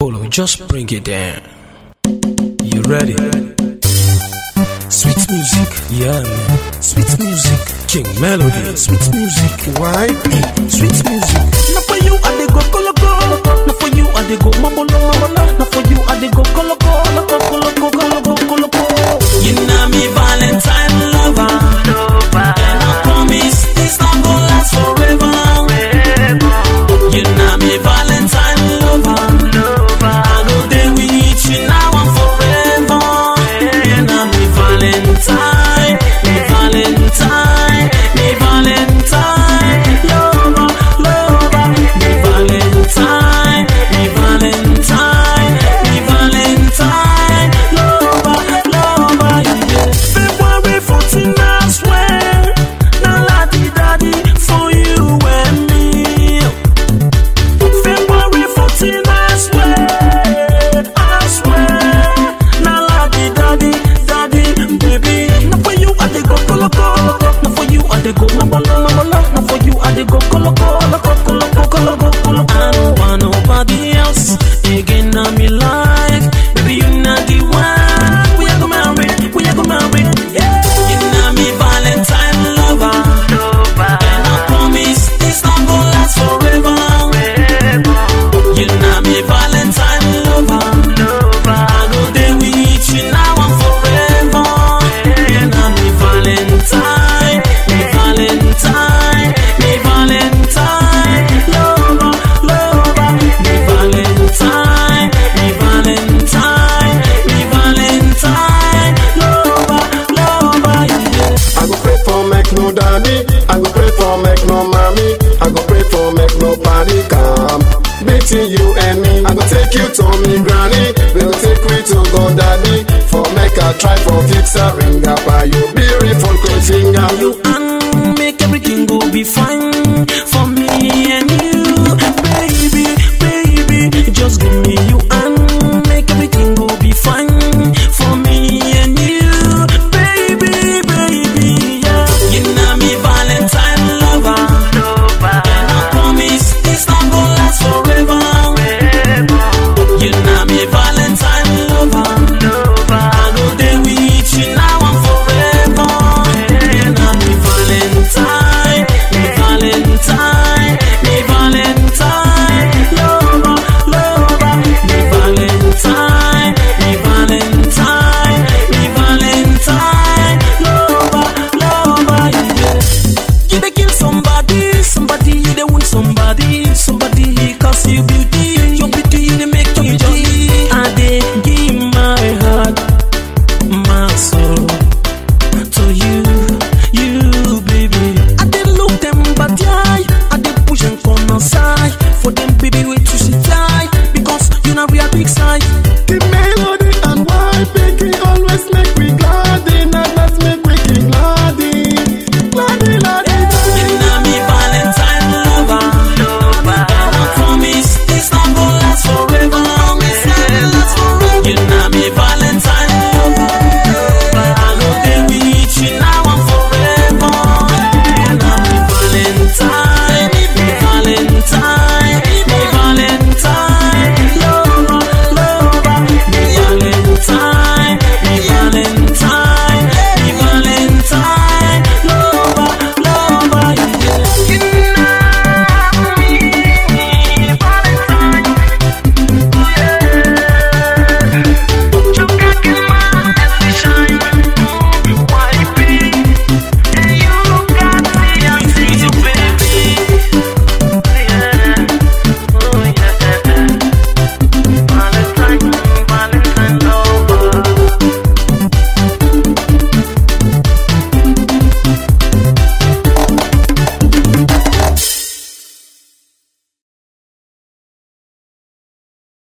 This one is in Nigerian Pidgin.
Polo, just bring it down. You ready? Sweet music, yeah man. Sweet music, King Melody. Sweet music, why? Sweet music. Not for you, I dey go colo colo. Not for you, I dey go mamolo mamolo. Not for you, I dey go colo colo colo colo colo colo. You know me Valentine lover, and I promise this love gon' last forever. You know me Valentine lover, I go there with you now and forever. You know me Valentine, me Valentine, me Valentine, lover, lover, me Valentine, me Valentine, me Valentine, lover, lover, yeah. February 14, I swear, now ladi daddy for you and me. February 14, I swear, now ladi daddy, baby. Not for you, I dey go colo colo. Not for you, I dey go mamolo mamolo. Not for you, I dey go colo colo colo colo colo. I don't want nobody else again on me life. Baby, you not the one. We are go marry, we are go marry. Yeah. You know me Valentine lover, and I promise this love gon' last forever. You know me Valentine lover, I go there with you now and forever. You know me Valentine, me Valentine, me Valentine, lover, lover, me Valentine, me Valentine, me Valentine, lover, lover, yeah. I go pray for make no daddy, I go pray for make no mommy, I go pray for make no party come between you and me. I go take you to me granny, we go take we to go daddy, for make a try for fix a ring up by you beautiful queen finger. You